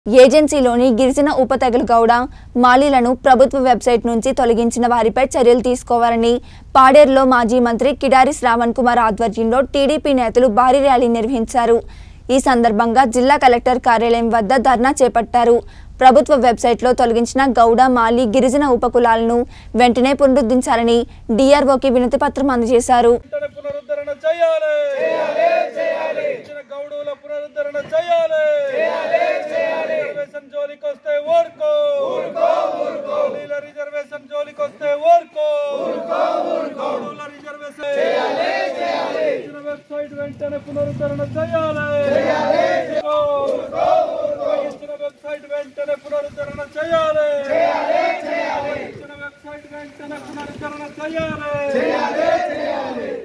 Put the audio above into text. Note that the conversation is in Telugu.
ఏజెన్సీలోని గిరిజన ఉపతెగల గౌడ మాలీలను ప్రభుత్వ వెబ్సైట్ నుంచి తొలగించిన వారిపై చర్యలు తీసుకోవాలని పాడేరులో మాజీ మంత్రి కిడారి శ్రావణ్ కుమార్ ఆధ్వర్యంలో టీడీపీ నేతలు భారీ ర్యాలీ నిర్వహించారు। ఈ సందర్భంగా జిల్లా కలెక్టర్ కార్యాలయం వద్ద ధర్నా చేపట్టారు। ప్రభుత్వ వెబ్సైట్లో తొలగించిన గౌడ మాలీ గిరిజన ఉపకులాలను వెంటనే పునరుద్ధరించాలని డిఆర్ఓకి వినతి పత్రం అందజేశారు। పునరుద్ధరణ చేయాలి।